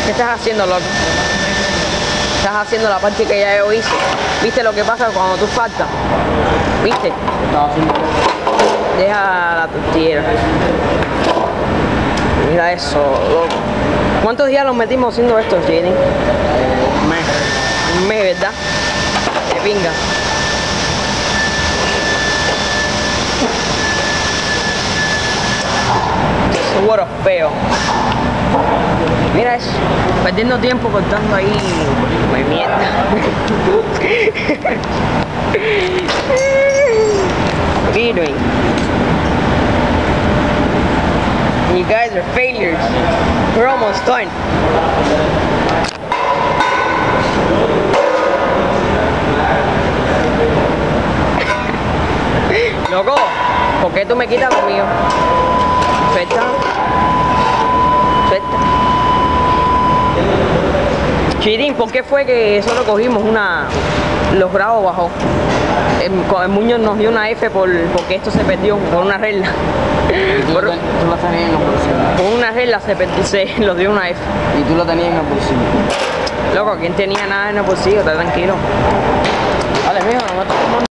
¿Qué estás haciendo, loco? Estás haciendo la parte que ya yo hice. ¿Viste lo que pasa cuando tú faltas? ¿Viste? Estaba haciendo. Deja la tortillera. Mira eso, loco. ¿Cuántos días los metimos haciendo esto, Jenny? Un mes. Un mes, ¿verdad? De pinga. Seguro feo. Mira eso, perdiendo tiempo cortando ahí mi mierda. What are you doing? You guys are failures. We're almost done. Loco, ¿por qué tú me quitas lo mío? Suelta. Suelta. Chirín, ¿por qué fue que solo cogimos los grados bajó? El Muñoz nos dio una F porque esto se perdió por una regla. Tú lo tenías en el bolsillo. Por una regla se los dio una F. Y tú lo tenías en el bolsillo. Loco, ¿quién tenía nada en el bolsillo? Está tranquilo. Vale, mijo, no me